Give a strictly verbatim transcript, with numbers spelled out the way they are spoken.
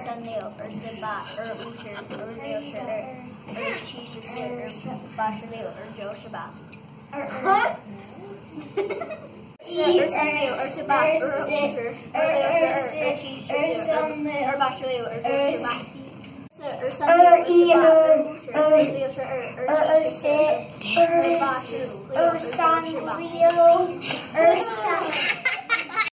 三六，二四八，二五十，二六十二，二七十四，二八十六，二九十八。二二。四二三六，二四八，二五十，二六十二，二七十四，二二八十六，二九十八。四二三六，二四八，二五十，二六十二，二七十四，二八十六，二三六，二三。